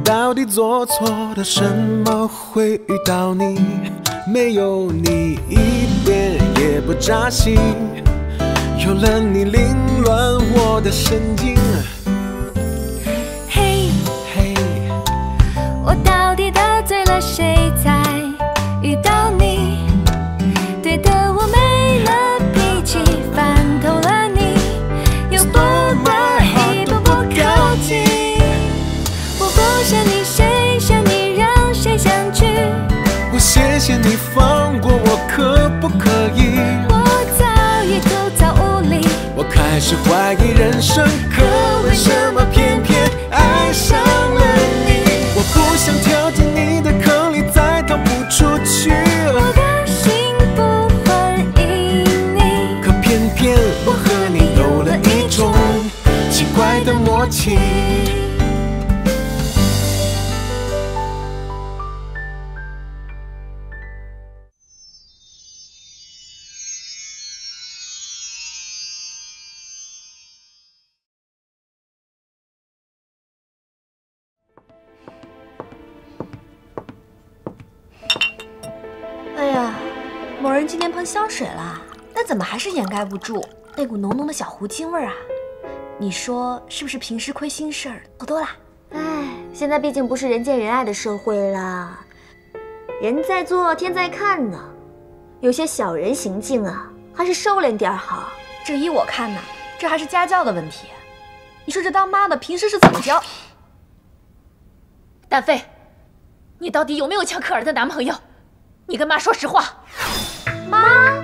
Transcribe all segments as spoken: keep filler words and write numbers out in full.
到底做错了什么会遇到你？没有你一点也不扎心，有了你凌乱我的神经。 嘿，嘿，我到底得罪了谁才遇到你？对的我没了脾气，烦透了你，又不得已步步靠近。我不想你，谁想你，让谁相聚？ 我谢谢你放过我，可不可以？ 我早已枯燥无力， 我开始怀疑人生，可为什么偏偏爱上了你？我不想跳进你的坑里，再逃不出去。 我的心不欢迎你， 可偏偏我和你有了一种奇怪的默契。 哎呀，某人今天喷香水了，但怎么还是掩盖不住那股浓浓的小狐精味儿啊？你说是不是平时亏心事儿多多啦？ 哎，现在毕竟不是人见人爱的社会啦，人在做天在看呢，有些小人行径啊，还是收敛点好。 这依我看呐，这还是家教的问题。你说这当妈的平时是怎么教？ 丹飞，你到底有没有抢可儿的男朋友？你跟妈说实话。 妈，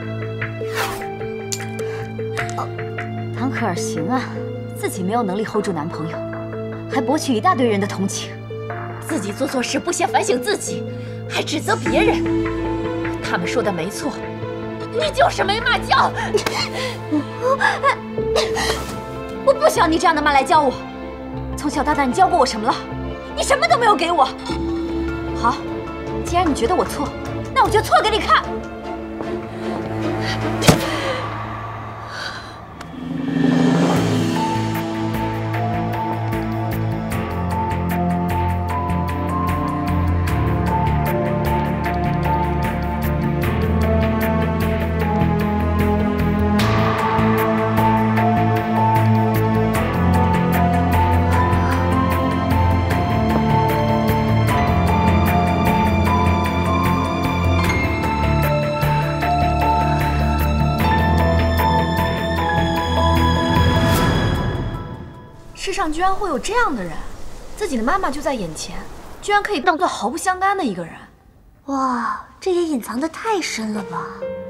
唐可儿行啊，自己没有能力 hold 住男朋友，还博取一大堆人的同情， 自己做错事不先反省自己，还指责别人。他们说的没错，你就是没妈教。 我不需要你这样的妈来教我。从小到大，你教过我什么了？你什么都没有给我。好，既然你觉得我错，那我就错给你看。 世上居然会有这样的人，自己的妈妈就在眼前，居然可以当做毫不相干的一个人。 哇，这也隐藏得太深了吧？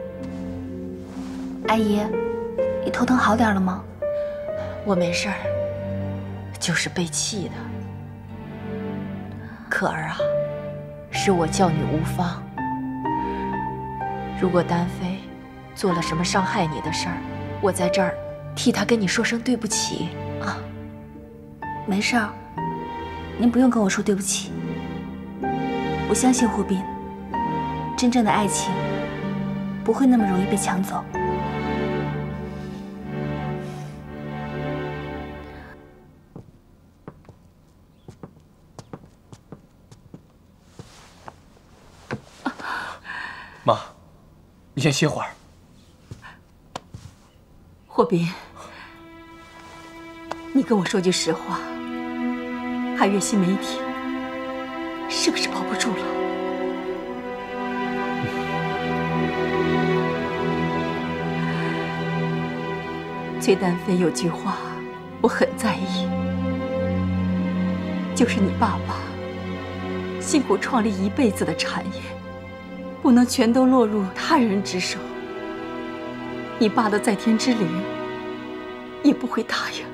阿姨，你头疼好点了吗？ 我没事儿，就是被气的。可儿啊，是我教你无方。如果丹飞做了什么伤害你的事儿，我在这儿替他跟你说声对不起啊。 没事儿，您不用跟我说对不起。我相信霍斌，真正的爱情不会那么容易被抢走。 妈，你先歇会儿。 霍斌，你跟我说句实话。海月新媒体是不是保不住了？崔丹飞有句话我很在意，就是你爸爸辛苦创立一辈子的产业，不能全都落入他人之手。你爸的在天之灵也不会答应。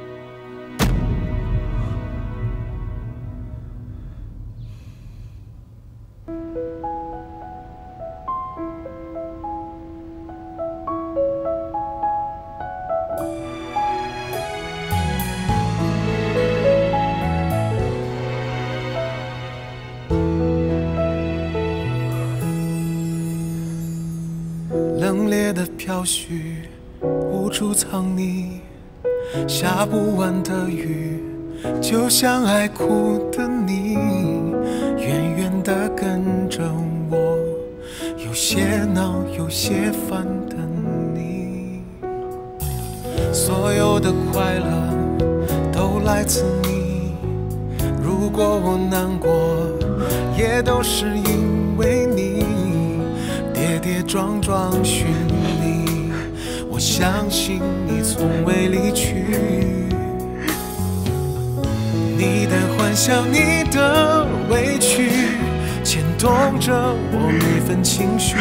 冷冽的飘絮无处藏匿，下不完的雨就像爱哭的你，远远地跟着我，有些恼，有些烦的你。所有的快乐都来自你，如果我难过，也都是因为你。跌跌撞撞寻你，我相信你从未离去。你的幻想，你的委屈，牵动着我每分情绪。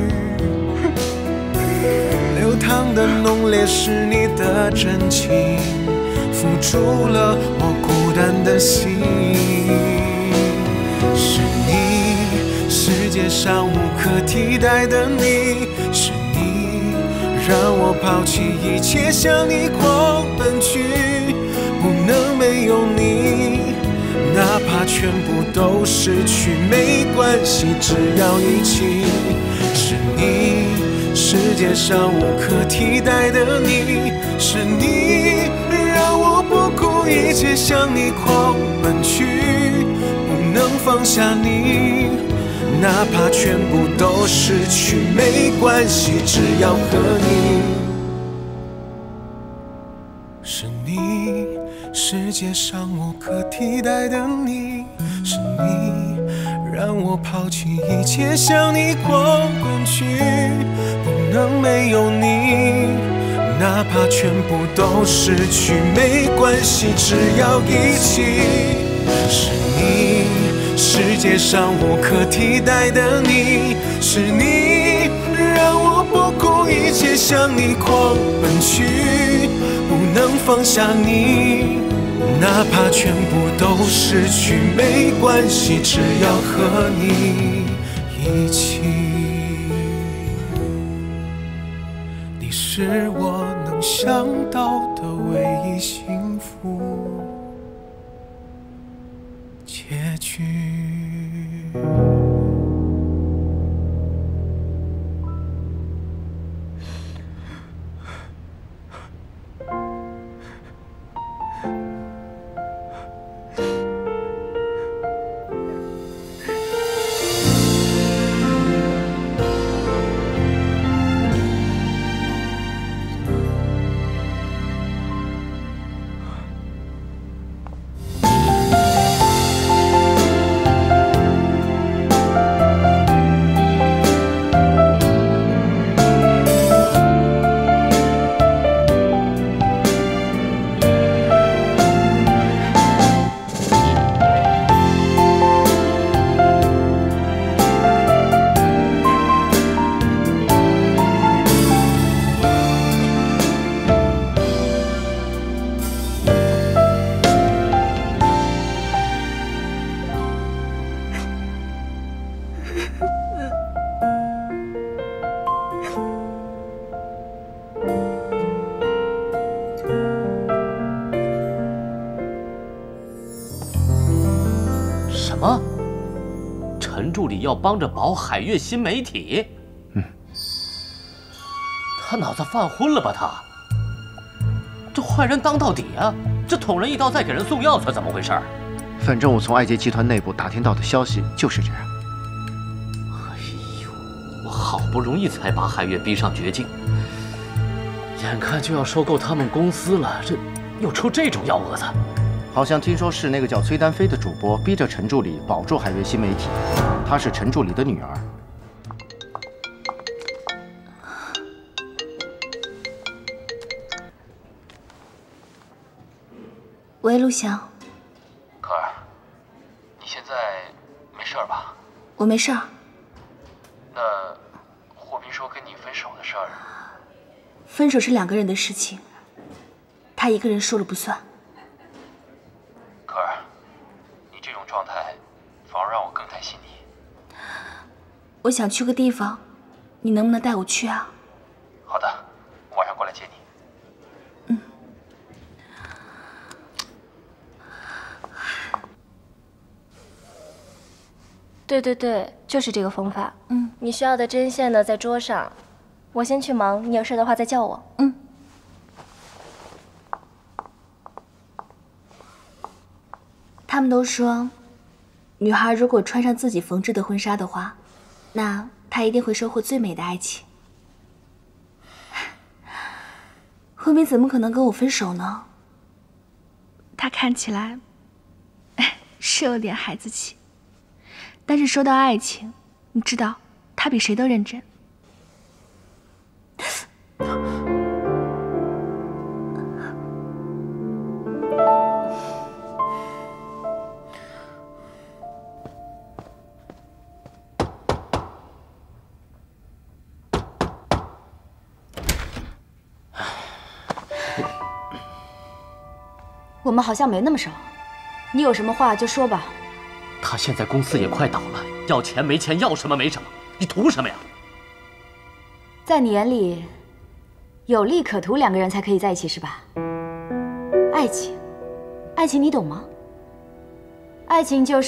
流淌的浓烈是你的真情，付出了我孤单的心。是你，世界上无可替代的你，是你让我抛弃一切向你狂奔去。不能没有你，哪怕全部都失去没关系，只要一起。是你，世界上无可替代的你，是你让我不顾一切向你狂奔去。不能放下你，哪怕全部都失去没关系，只要和你。是你，世界上无可替代的你，是你让我抛弃一切向你狂奔去。不能没有你，哪怕全部都失去没关系，只要一起。是你，世界上无可替代的你，是你让我不顾一切向你狂奔去。不能放下你，哪怕全部都失去没关系，只要和你一起。你是我能想到的唯一幸福结局。 什么？陈助理要帮着保海悦新媒体？ 嗯， 他脑子犯昏了吧？他这坏人当到底啊！这捅人一刀再给人送药算怎么回事？ 反正我从爱杰集团内部打听到的消息就是这样。 哎呦，我好不容易才把海悦逼上绝境，眼看就要收购他们公司了，这又出这种幺蛾子。 好像听说是那个叫崔丹飞的主播逼着陈助理保住海悦新媒体，她是陈助理的女儿。 喂，陆翔。 可儿，你现在没事吧？ 我没事儿。 那霍斌说跟你分手的事儿， 分手是两个人的事情，他一个人说了不算。 可儿，你这种状态反而让我更担心你。 我想去个地方，你能不能带我去啊？ 好的，我晚上过来接你。 嗯。 对对对，就是这个方法。 嗯， 你需要的针线呢，在桌上。我先去忙，你有事的话再叫我。 嗯。 他们都说，女孩如果穿上自己缝制的婚纱的话，那她一定会收获最美的爱情。慧敏怎么可能跟我分手呢？她看起来是有点孩子气，但是说到爱情，你知道，她比谁都认真。 我们好像没那么熟，你有什么话就说吧。 他现在公司也快倒了，要钱没钱，要什么没什么，你图什么呀？ 在你眼里，有利可图两个人才可以在一起是吧？爱情，爱情你懂吗？爱情就是，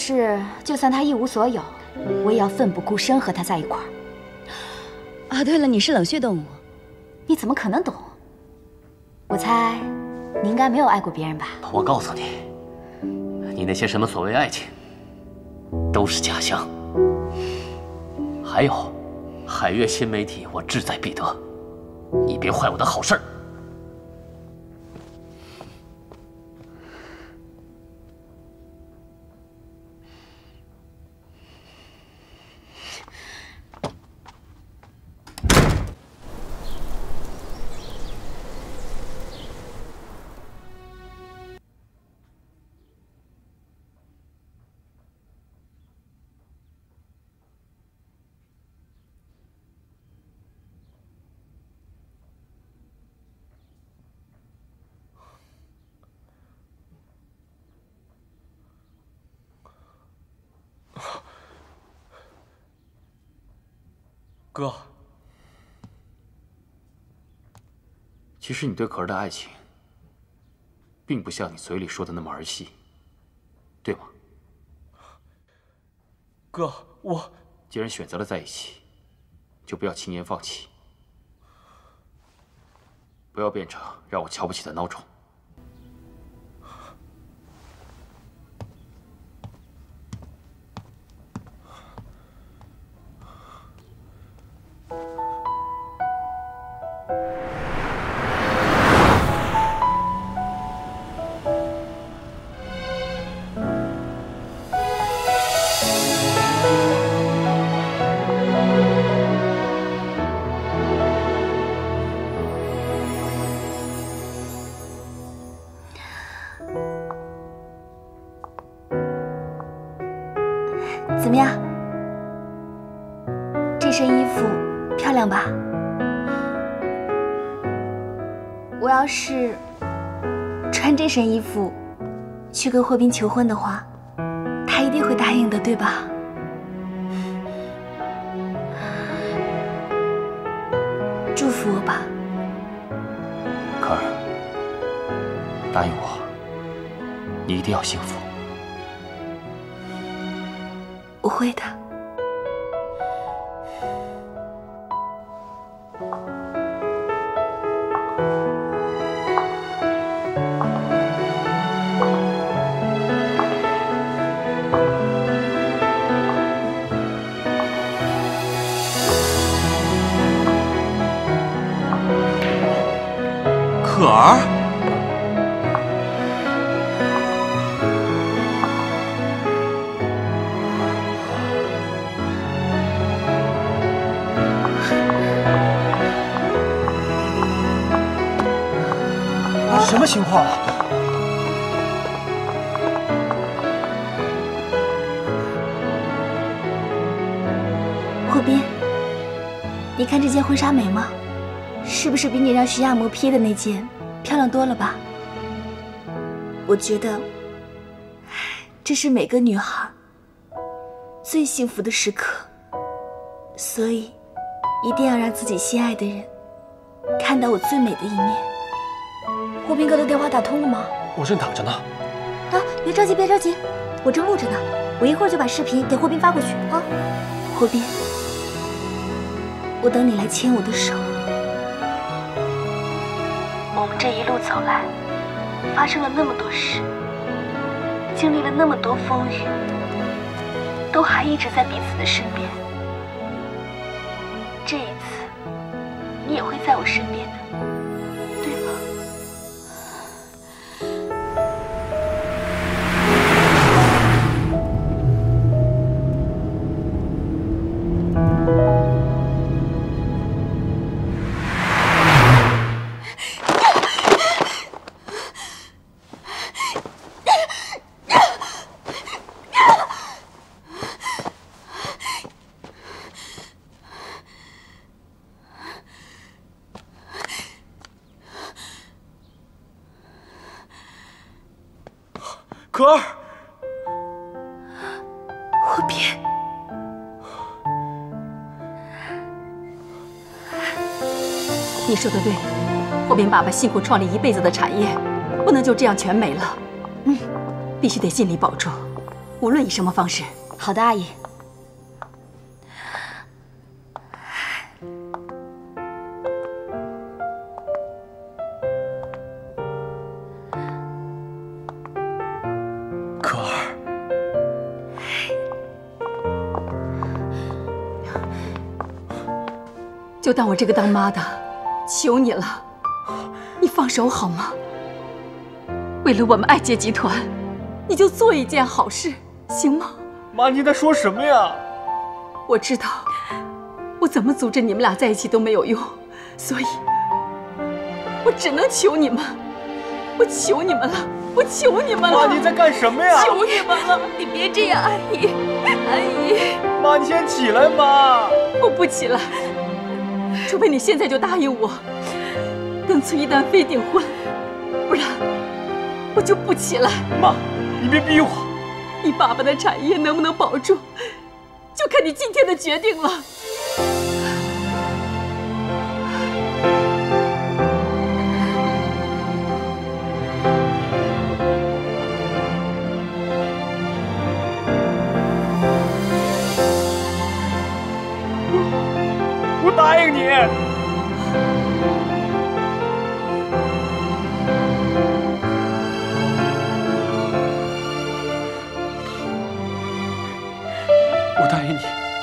就算他一无所有，我也要奋不顾身和他在一块儿。 啊，对了，你是冷血动物， 你怎么可能懂？我猜。你应该没有爱过别人吧？ 我告诉你，你那些什么所谓爱情，都是假象。还有，海悦新媒体我志在必得，你别坏我的好事儿。 哥，其实你对可儿的爱情，并不像你嘴里说的那么儿戏，对吗？哥，我既然选择了在一起，就不要轻言放弃，不要变成让我瞧不起的孬种。 怎么样？这身衣服漂亮吧？我要是穿这身衣服去跟霍斌求婚的话，他一定会答应的，对吧？祝福我吧， 可儿，答应我，你一定要幸福。 我会的。 可儿。 什么情况啊？ 霍斌，你看这件婚纱美吗？是不是比你让徐亚魔披的那件漂亮多了吧？我觉得，这是每个女孩最幸福的时刻，所以一定要让自己心爱的人看到我最美的一面。 霍斌哥的电话打通了吗？ 我正打着呢。 啊，别着急，别着急，我正录着呢，我一会儿就把视频给霍斌发过去啊。 霍斌，我等你来牵我的手。我们这一路走来，发生了那么多事， 经历了那么多风雨，都还一直在彼此的身边。这一次，你也会在我身边的，对吗？ 可儿， 霍边， 你说的对，霍边爸爸辛苦创立一辈子的产业，不能就这样全没了。嗯，必须得尽力保住，无论以什么方式。 好的，阿姨。 可儿， 就当我这个当妈的，求你了，你放手好吗？为了我们爱杰集团，你就做一件好事，行吗？ 妈，你在说什么呀？ 我知道，我怎么阻止你们俩在一起都没有用，所以，我只能求你们，我求你们了，我求你们了！ 妈，你在干什么呀？ 求你们了， 你别这样，阿姨，阿姨。 妈，你先起来，妈。 我不起来，除非你现在就答应我，跟崔丹飞订婚，不然我就不起来。 妈，你别逼我。 你爸爸的产业能不能保住，就看你今天的决定了。 我答应你。我答应你。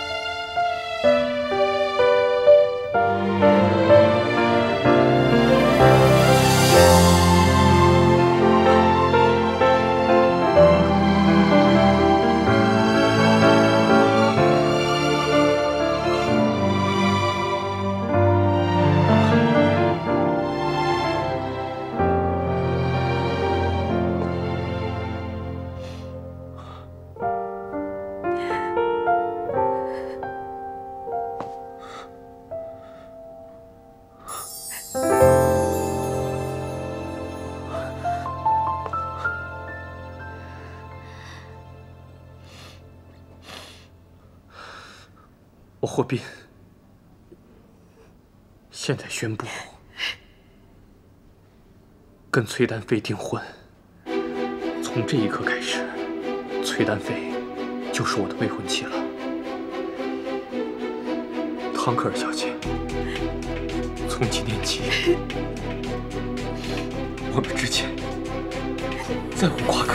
我霍斌现在宣布跟崔丹飞订婚。从这一刻开始，崔丹飞就是我的未婚妻了。汤克尔小姐，从今天起，我们之间再无瓜葛。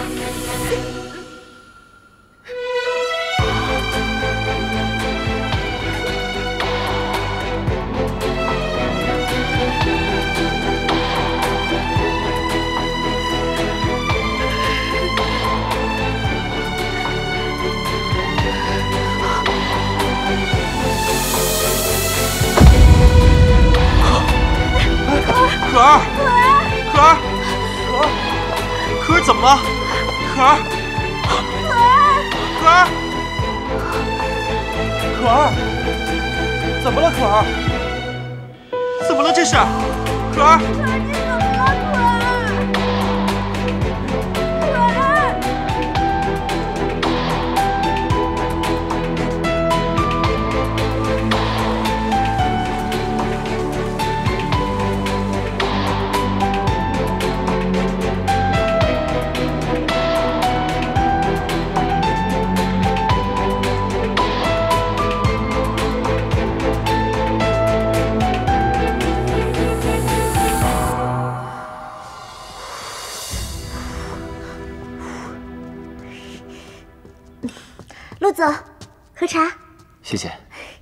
可儿，可儿，可儿，可儿怎么了？可儿，可儿，可儿，怎么了？可儿，怎么了？这是，可儿， 可儿，你怎么了？ 乐总，喝茶。 谢谢。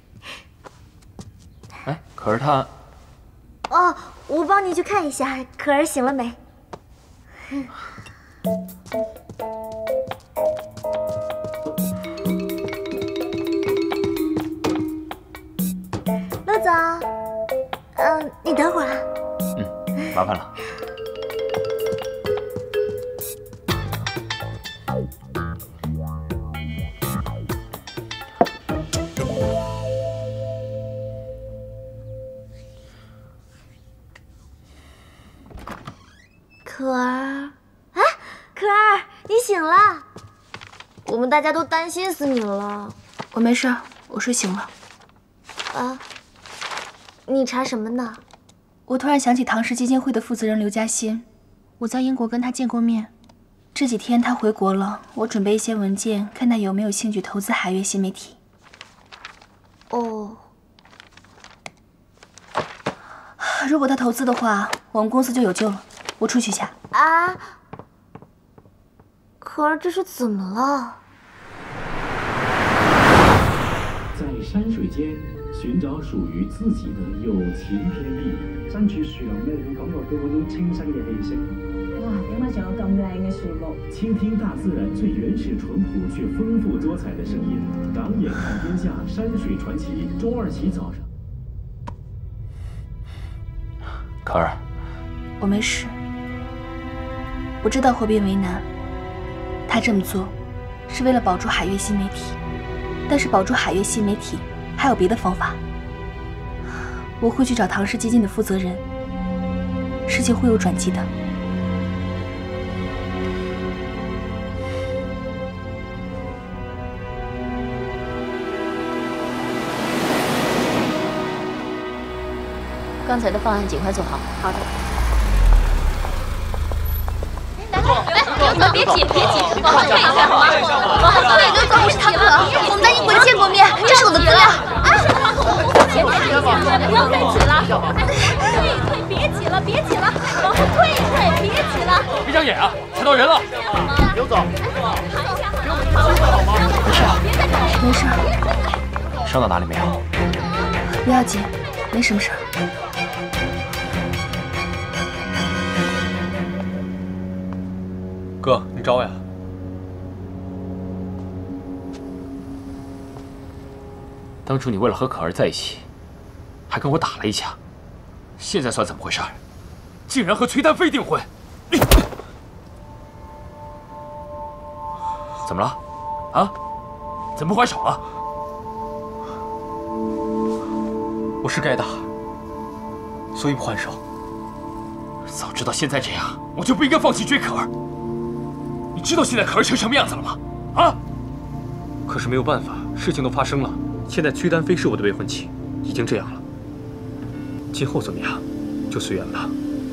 哎，可儿她…… 哦，我帮你去看一下，可儿醒了没？乐总，嗯、呃，你等会儿啊。 嗯，麻烦了。 可儿，哎，可儿，你醒了！我们大家都担心死你了。 我没事，我睡醒了。 啊，你查什么呢？ 我突然想起唐氏基金会的负责人刘嘉欣，我在英国跟他见过面。这几天他回国了，我准备一些文件，看他有没有兴趣投资海悦新媒体。 哦， 如果他投资的话，我们公司就有救了。我出去一下。 啊，可儿这是怎么了？ 在山水间尋找屬於自己的有情天地。 身處樹林咧，會感覺到嗰種清新嘅氣息。 哇！點解仲有咁靚嘅樹木？ 傾聽大自然最原始、淳樸卻豐富多彩的聲音。長眼看天下，山水傳奇。周二起早上。 可儿， 我没事。我知道霍斌为难，他这么做是为了保住海悦新媒体，但是保住海悦新媒体还有别的方法。我会去找唐氏基金的负责人，事情会有转机的。 刚才的方案尽快做好。 好的。 别挤，别挤，往后退一下好吗？往后退，刘总，我是唐可，我们在英国见过面，这是我的资料。别挤了，不要再挤了，退一退，别挤了，别挤了，往后退一退，别挤了。 闭上眼啊，踩到人了。 刘总， 给我们机会好吗？ 没事，没事。 伤到哪里没有？ 不要紧，没什么事。 哥，你招呀？当初你为了和可儿在一起，还跟我打了一架，现在算怎么回事？竟然和崔丹飞订婚！你怎么了？啊？怎么还手了？我是该打，所以不还手。早知道现在这样，我就不应该放弃追可儿。你知道现在可儿成什么样子了吗？啊！可是没有办法，事情都发生了。现在崔丹飞是我的未婚妻，已经这样了。今后怎么样，就随缘吧。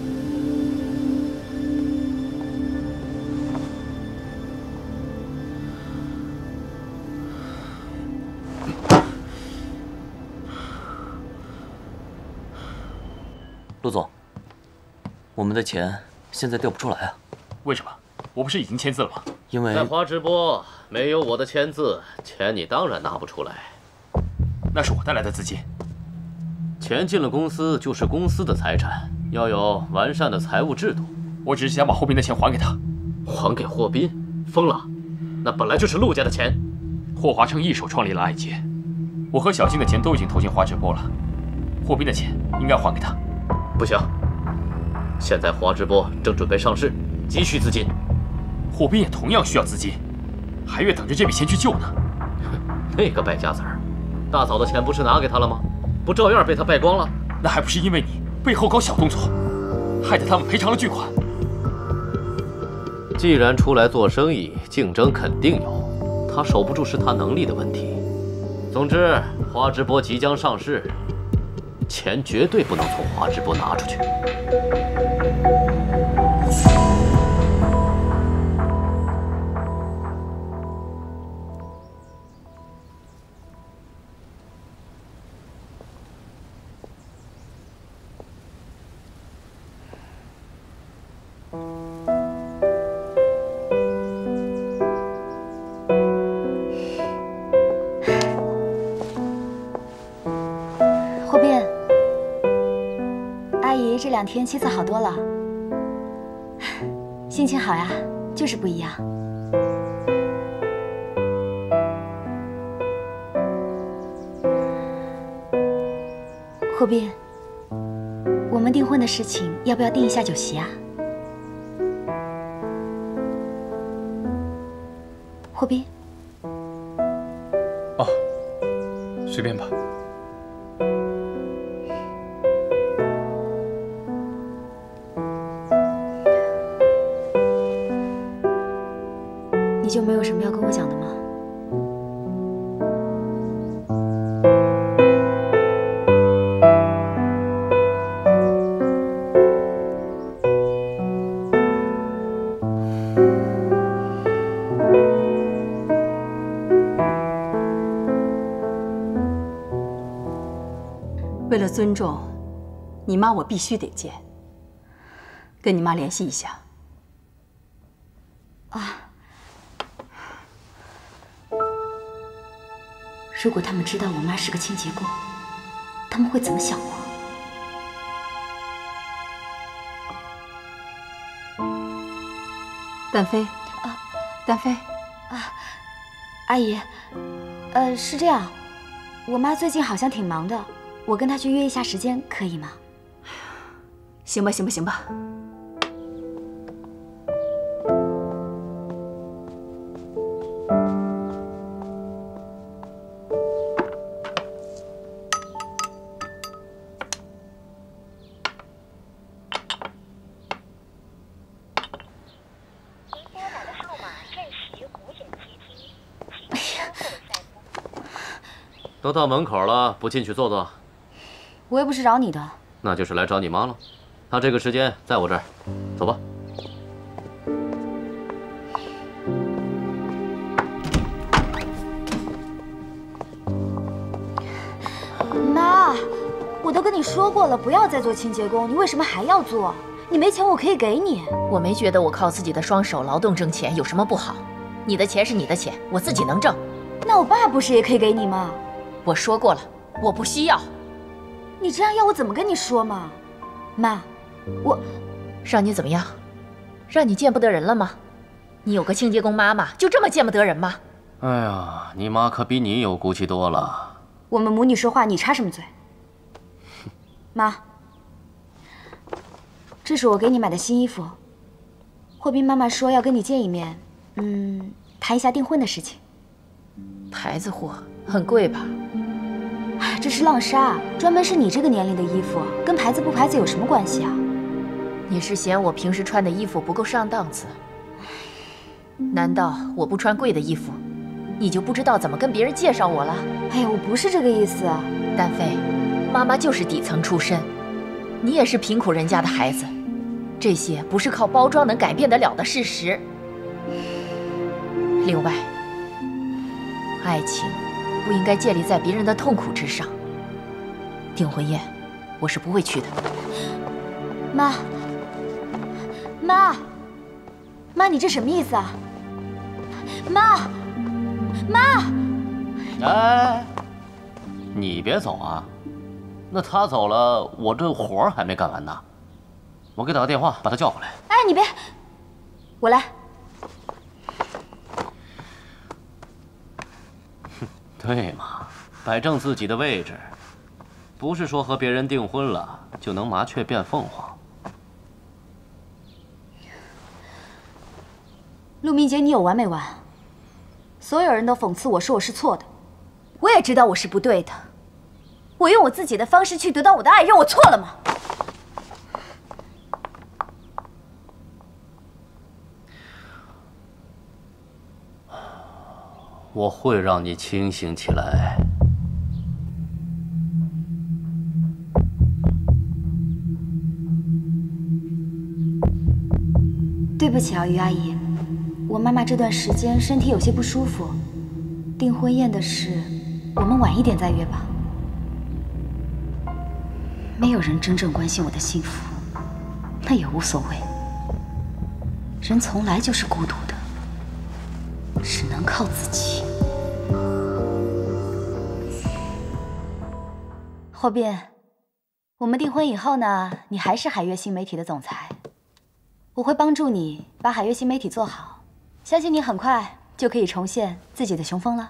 陆总，我们的钱现在调不出来啊。 为什么？我不是已经签字了吗？ 因为在华直播没有我的签字，钱你当然拿不出来。 那是我带来的资金。 钱进了公司就是公司的财产，要有完善的财务制度。 我只是想把霍斌的钱还给他。 还给霍斌？疯了！那本来就是陆家的钱。 霍华成一手创立了爱杰，我和小静的钱都已经投进华直播了，霍斌的钱应该还给他。 不行，现在华直播正准备上市，急需资金。 霍斌也同样需要资金，海悦等着这笔钱去救呢。 那个败家子儿，大嫂的钱不是拿给他了吗？不照样被他败光了？ 那还不是因为你背后搞小动作，害得他们赔偿了巨款。 既然出来做生意，竞争肯定有，他守不住是他能力的问题。总之，华直播即将上市，钱绝对不能从华直播拿出去。 两天气色好多了，心情好呀，就是不一样。霍斌，我们订婚的事情要不要定一下酒席啊？霍斌。 哦，随便吧。 你就没有什么要跟我讲的吗？ 为了尊重你妈，我必须得见。跟你妈联系一下。 啊。如果他们知道我妈是个清洁工，他们会怎么想我？ 丹飞， 啊， 丹飞， 啊，阿姨，呃，是这样，我妈最近好像挺忙的，我跟她去约一下时间，可以吗？ 行吧，行吧，行吧。 都到门口了，不进去坐坐？ 我又不是找你的。 那就是来找你妈了。她这个时间在我这儿，走吧。 妈，我都跟你说过了，不要再做清洁工，你为什么还要做？你没钱我可以给你。 我没觉得我靠自己的双手劳动挣钱有什么不好。你的钱是你的钱，我自己能挣。 那我爸不是也可以给你吗？ 我说过了，我不需要。 你这样要我怎么跟你说嘛？妈，我让你怎么样？让你见不得人了吗？你有个清洁工妈妈，就这么见不得人吗？ 哎呀，你妈可比你有骨气多了。 我们母女说话，你插什么嘴？妈，这是我给你买的新衣服。霍斌妈妈说要跟你见一面，嗯，谈一下订婚的事情。 牌子货，很贵吧？ 这是浪莎，专门是你这个年龄的衣服，跟牌子不牌子有什么关系啊？ 你是嫌我平时穿的衣服不够上档次？难道我不穿贵的衣服，你就不知道怎么跟别人介绍我了？ 哎呀，我不是这个意思。 丹飞，妈妈就是底层出身，你也是贫苦人家的孩子，这些不是靠包装能改变得了的事实。另外，爱情不应该建立在别人的痛苦之上。订婚宴，我是不会去的。 妈，妈，妈，你这什么意思啊？妈，妈！ 哎，你别走啊！那他走了，我这活儿还没干完呢。我给打个电话，把他叫过来。 哎，你别，我来。 对嘛，摆正自己的位置，不是说和别人订婚了就能麻雀变凤凰。 陆明杰，你有完没完？所有人都讽刺我说我是错的，我也知道我是不对的。我用我自己的方式去得到我的爱，让我错了吗？ 我会让你清醒起来。 对不起啊，于阿姨，我妈妈这段时间身体有些不舒服，订婚宴的事，我们晚一点再约吧。没有人真正关心我的幸福，那也无所谓。人从来就是孤独的，只能靠自己。霍斌， 我们订婚以后呢，你还是海悦新媒体的总裁，我会帮助你把海悦新媒体做好，相信你很快就可以重现自己的雄风了。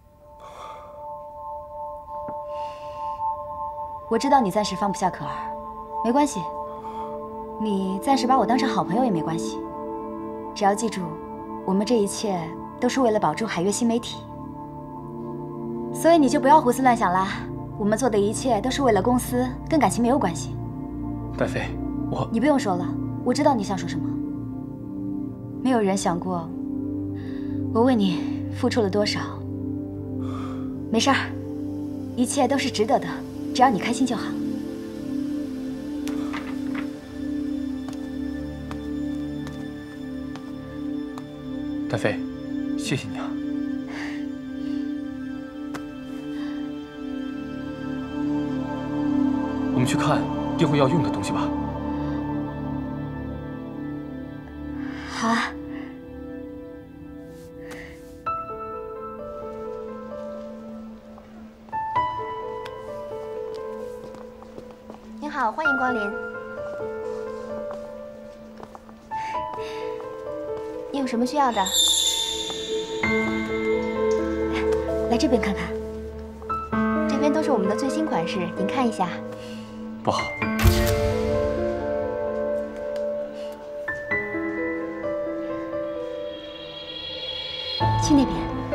我知道你暂时放不下可儿，没关系，你暂时把我当成好朋友也没关系，只要记住，我们这一切都是为了保住海悦新媒体，所以你就不要胡思乱想啦。我们做的一切都是为了公司，跟感情没有关系。 戴飞，我…… 你不用说了，我知道你想说什么。没有人想过我为你付出了多少。没事儿，一切都是值得的，只要你开心就好。 戴飞，谢谢你啊。我们去看订婚要用的东西吧。 好啊。 您好，欢迎光临。你有什么需要的？ 来这边看看， 这边都是我们的最新款式，您看一下。 不好。 去那边。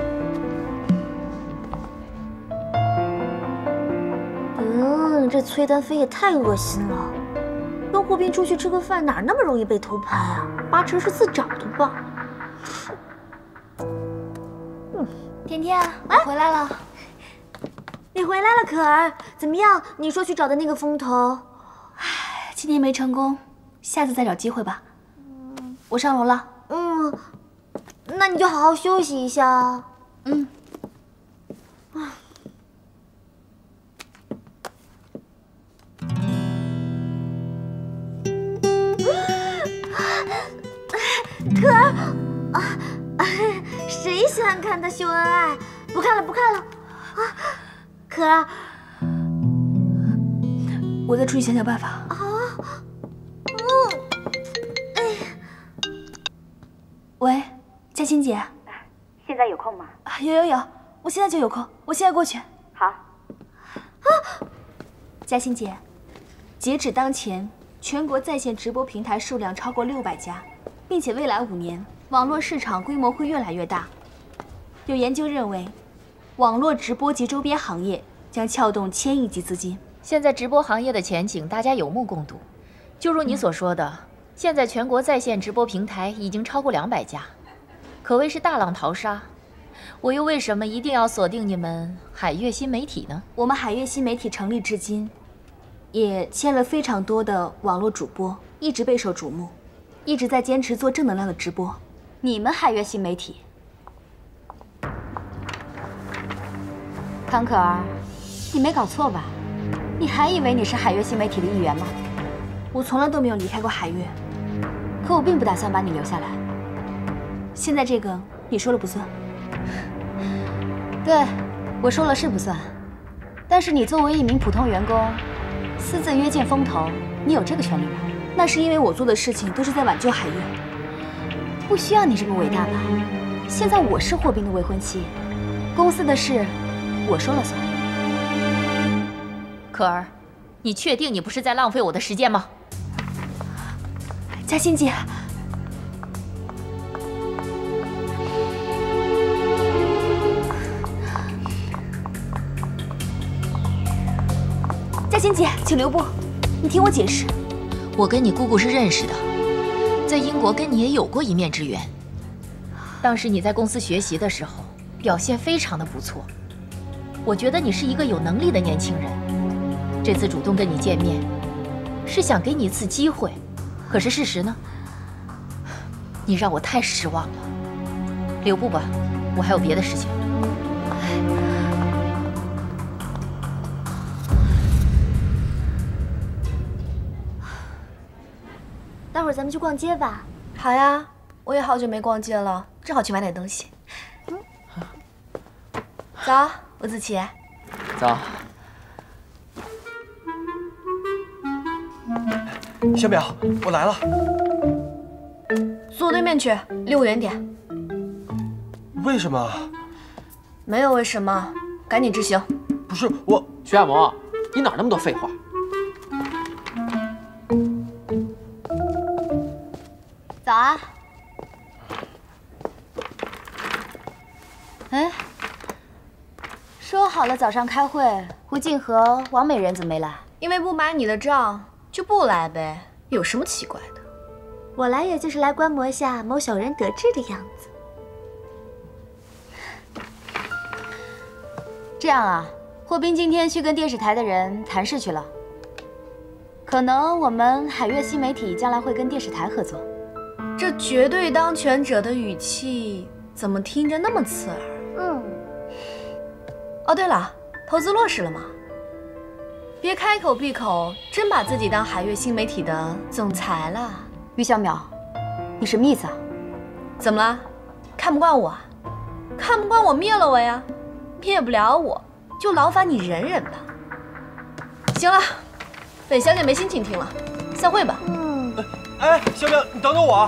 嗯，这崔丹飞也太恶心了。跟霍斌出去吃个饭，哪那么容易被偷拍啊？八成是自找的吧。 嗯，甜甜，我回来了。 你回来了，可儿，怎么样？你说去找的那个风投， 唉，今天没成功，下次再找机会吧。嗯，我上楼了。 嗯，那你就好好休息一下。 嗯。 啊。可儿，啊，谁喜欢看他秀恩爱？不看了，不看了。啊。可儿， 我再出去想想办法。 啊，嗯，哎呀， 喂，嘉欣姐， 现在有空吗？ 有有有，我现在就有空，我现在过去。 好。 啊，嘉欣姐，截止当前，全国在线直播平台数量超过六百家，并且未来五年，网络市场规模会越来越大。有研究认为，网络直播及周边行业将撬动千亿级资金。 现在直播行业的前景，大家有目共睹。就如你所说的，嗯、现在全国在线直播平台已经超过两百家，可谓是大浪淘沙。我又为什么一定要锁定你们海悦新媒体呢？ 我们海悦新媒体成立至今，也签了非常多的网络主播，一直备受瞩目，一直在坚持做正能量的直播。你们海悦新媒体。 康可儿，你没搞错吧？你还以为你是海悦新媒体的一员吗？ 我从来都没有离开过海悦， 可我并不打算把你留下来。 现在这个你说了不算。 对，我说了是不算。但是你作为一名普通员工，私自约见风投，你有这个权利吗？ 那是因为我做的事情都是在挽救海悦， 不需要你这么伟大吧？现在我是霍斌的未婚妻，公司的事我说了算。 可儿，你确定你不是在浪费我的时间吗？ 嘉欣姐，嘉欣姐，请留步，你听我解释。 我跟你姑姑是认识的，在英国跟你也有过一面之缘。当时你在公司学习的时候，表现非常的不错。我觉得你是一个有能力的年轻人。这次主动跟你见面，是想给你一次机会。可是事实呢？你让我太失望了。留步吧，我还有别的事情。 待会儿咱们去逛街吧。 好呀，我也好久没逛街了，正好去买点东西。嗯，早，伍子琪。 早。 小淼，我来了。 坐对面去，离我远点。 为什么？ 没有为什么，赶紧执行。 不是我， 徐亚萌，你哪那么多废话？ 早啊。哎，说好了早上开会，胡静和王美人怎么没来？ 因为不买你的账，就不来呗，有什么奇怪的？ 我来也就是来观摩一下某小人得志的样子。 这样啊，霍斌今天去跟电视台的人谈事去了，可能我们海悦新媒体将来会跟电视台合作。 这绝对当权者的语气，怎么听着那么刺耳？ 嗯。 哦，对了，投资落实了吗？别开口闭口，真把自己当海悦新媒体的总裁了。 于小淼，你什么意思啊？ 怎么了？看不惯我啊？看不惯我灭了我呀？灭不了我，就劳烦你忍忍吧。行了，本小姐没心情听了，散会吧。 嗯。 哎，小淼，你等等我。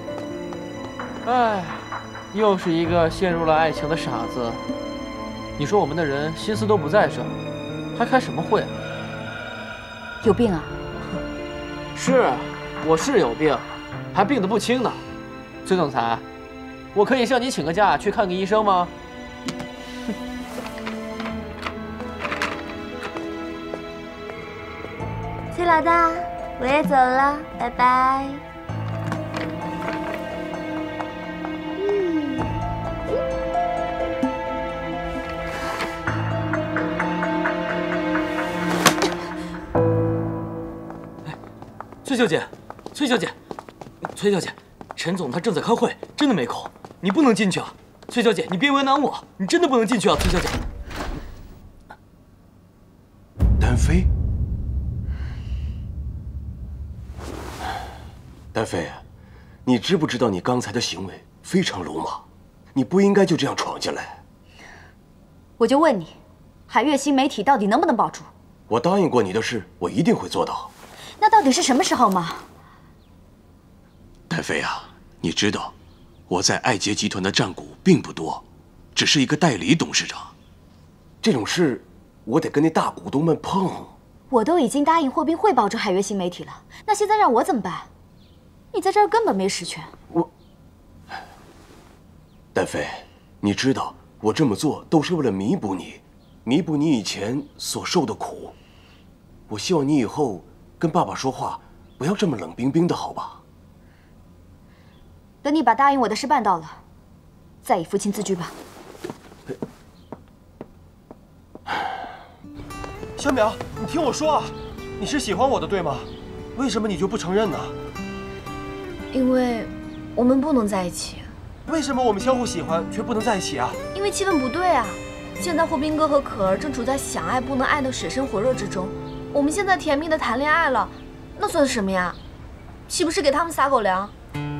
哎，又是一个陷入了爱情的傻子。你说我们的人心思都不在这儿，还开什么会啊？ 有病啊！ 是，我是有病，还病得不轻呢。崔总裁，我可以向你请个假去看个医生吗？ 崔老大，我也走了，拜拜。 崔小姐，崔小姐，崔小姐，陈总他正在开会，真的没空，你不能进去啊！崔小姐，你别为难我，你真的不能进去啊！崔小姐， 单飞，单飞，你知不知道你刚才的行为非常鲁莽，你不应该就这样闯进来。 我就问你，海悦新媒体到底能不能保住？ 我答应过你的事，我一定会做到。 那到底是什么时候嘛？ 单飞啊，你知道我在爱杰集团的占股并不多，只是一个代理董事长。这种事，我得跟那大股东们碰。 我都已经答应霍斌会保住海悦新媒体了，那现在让我怎么办？你在这儿根本没实权。 我，单飞，你知道我这么做都是为了弥补你，弥补你以前所受的苦。我希望你以后跟爸爸说话不要这么冷冰冰的，好吧？ 等你把答应我的事办到了，再以父亲自居吧。 小淼，你听我说啊，你是喜欢我的对吗？为什么你就不承认呢？ 因为我们不能在一起。 为什么我们相互喜欢却不能在一起啊？ 因为气氛不对啊！现在霍斌哥和可儿正处在想爱不能爱的水深火热之中，我们现在甜蜜的谈恋爱了，那算什么呀？岂不是给他们撒狗粮？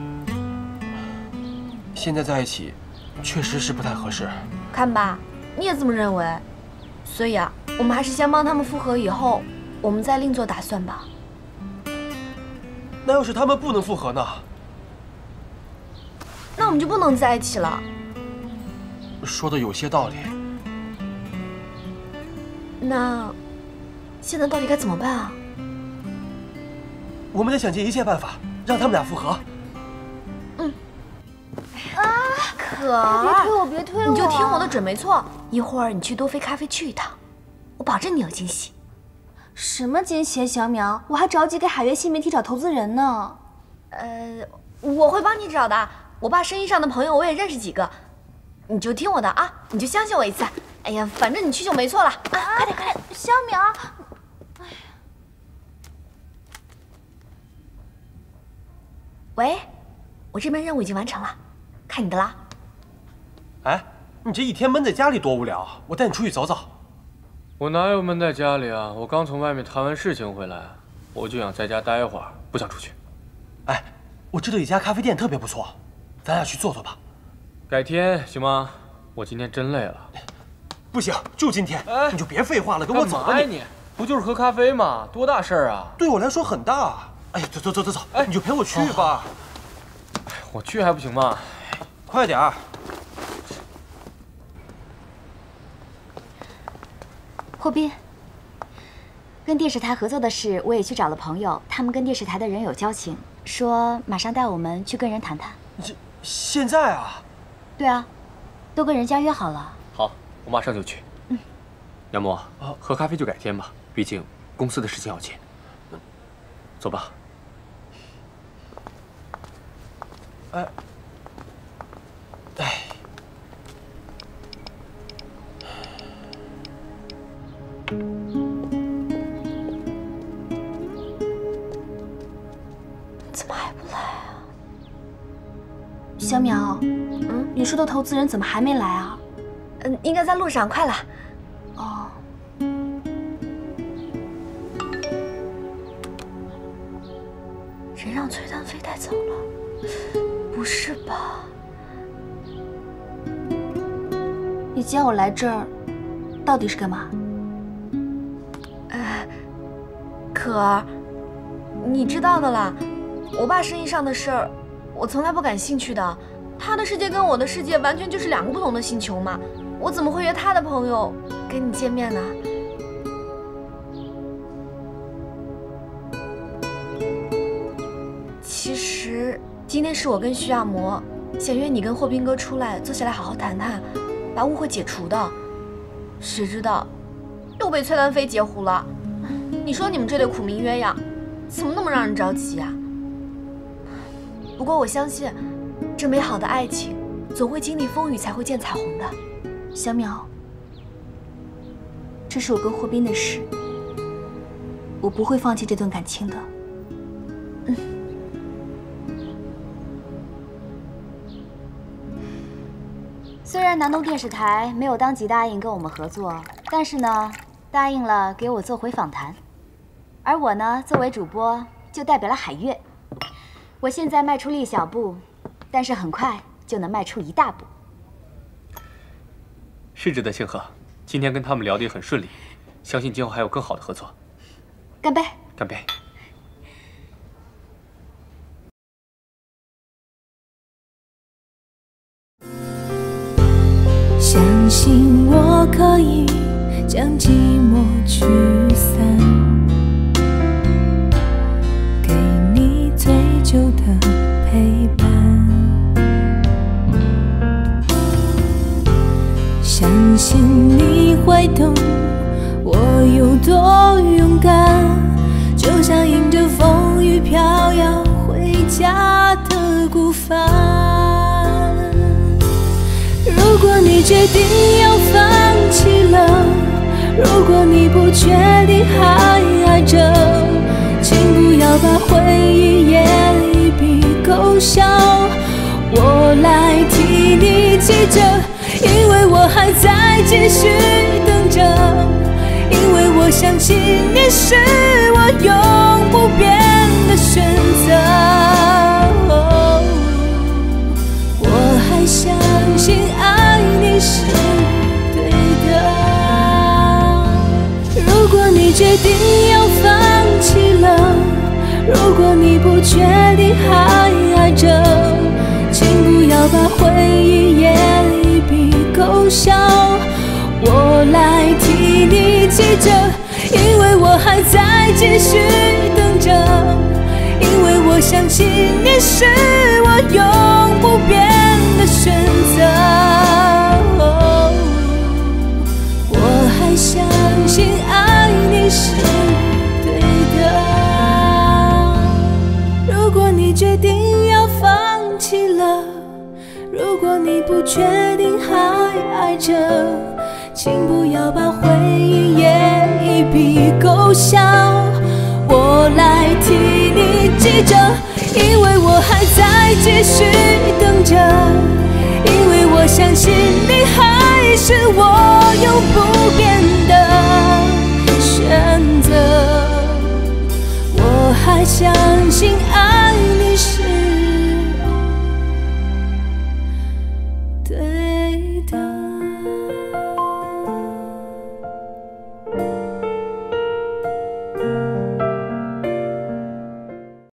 现在在一起，确实是不太合适。 看吧，你也这么认为。所以啊，我们还是先帮他们复合，以后我们再另做打算吧。 那要是他们不能复合呢？ 那我们就不能在一起了。 说的有些道理。 那现在到底该怎么办啊？ 我们得想尽一切办法让他们俩复合。 嗯。啊，可儿， 别推我，别推我！ 你就听我的准没错。一会儿你去多菲咖啡去一趟，我保证你有惊喜。 什么惊喜，小淼？我还着急给海悦新媒体找投资人呢。 呃，我会帮你找的。我爸生意上的朋友我也认识几个，你就听我的啊，你就相信我一次。哎呀，反正你去就没错了啊！快点，快点， 小淼。哎呀， 喂，我这边任务已经完成了，看你的啦。 哎，你这一天闷在家里多无聊，我带你出去走走。 我哪有闷在家里啊？我刚从外面谈完事情回来，我就想在家待一会儿，不想出去。 哎，我知道一家咖啡店特别不错，咱俩去坐坐吧。 改天行吗？我今天真累了。 不行，就今天，哎、你就别废话了，跟我走吧。 你不就是喝咖啡吗？多大事儿啊？ 对我来说很大。 哎，走走走走走，哎，你就陪我去吧。 我去还不行吗？ 快点儿。 霍斌，跟电视台合作的事我也去找了朋友，他们跟电视台的人有交情，说马上带我们去跟人谈谈。 这现在啊？ 对啊，都跟人家约好了。 好，我马上就去。 嗯， 杨默，喝咖啡就改天吧，毕竟公司的事情要紧。走吧。 哎，哎。 怎么还不来啊？ 小淼，嗯，你说的投资人怎么还没来啊？ 嗯，应该在路上，快了。 哦。 人让崔丹飞带走了？不是吧？ 你叫我来这儿，到底是干嘛？ 呃，可儿，你知道的啦，我爸生意上的事儿，我从来不感兴趣的。他的世界跟我的世界完全就是两个不同的星球嘛，我怎么会约他的朋友跟你见面呢？其实今天是我跟徐亚魔想约你跟霍斌哥出来坐下来好好谈谈，把误会解除的，谁知道又被崔兰飞截胡了。你说你们这对苦命鸳鸯，怎么那么让人着急啊？不过我相信，这美好的爱情总会经历风雨才会见彩虹的。 小淼，这是我跟霍斌的事，我不会放弃这段感情的。 嗯。 虽然南东电视台没有当即答应跟我们合作，但是呢，答应了给我做回访谈。而我呢，作为主播，就代表了海月。我现在迈出了一小步，但是很快就能迈出一大步。 是值得庆贺，今天跟他们聊得也很顺利，相信今后还有更好的合作。 干杯！ 干杯！ 相信我可以将寂寞驱散，给你最久的陪伴。相信你会懂我有多勇敢，就像迎着风雨飘摇回家的孤帆。如果你决定要放弃了，如果你不确定还爱着，请不要把回忆也一笔勾销，我来替你记着，因为我还在继续等着，因为我相信你是我永不变的选择，哦，我还相信爱你是对的。如果你决定要放弃了，如果你不确定还爱着，请不要把回忆也一笔勾销，我来替你记着，因为我还在继续等着，因为我相信你是我永不变的选择，哦，我还相信爱你是对的。如果你决定要放弃了，如果你不确定还爱着，请不要把回忆也一笔勾销，我来替你记着，因为我还在继续等着，